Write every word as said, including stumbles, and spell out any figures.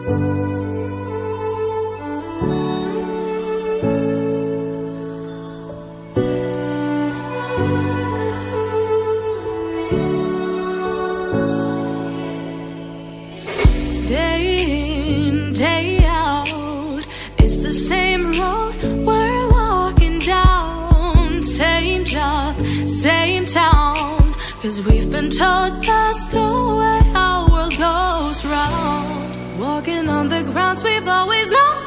Day in, day out, it's the same road we're walking down. Same job, same town, 'cause we've been told that's the way our world goes round. Walking on the grounds we've always known.